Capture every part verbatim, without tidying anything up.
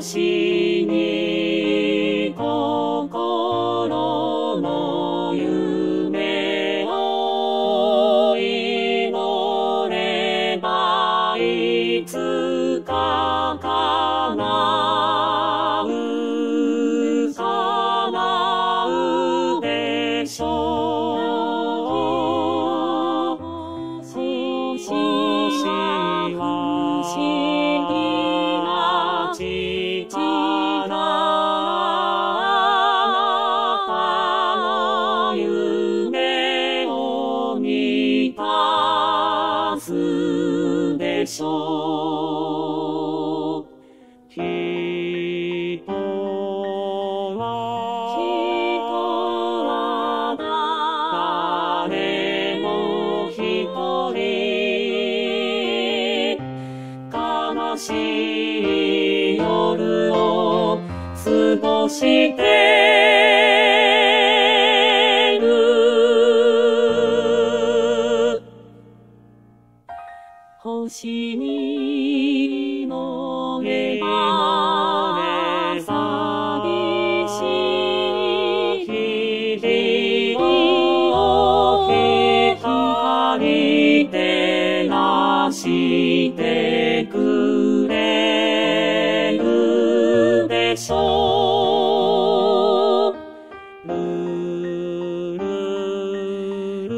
しに心の夢を祈ればいつか叶う叶うでしょう。星は不思議な力の夢を満たすでしょう。人は誰も一人悲しい夜を過ごしてる。星にのれば寂しい日々を光照らしてくれるでしょう。ルルル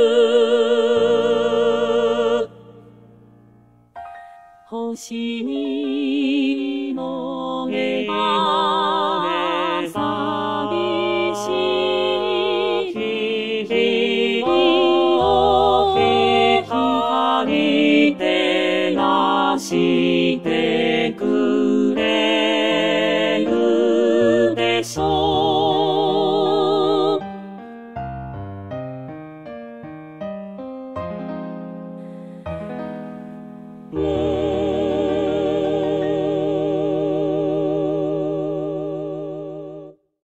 星に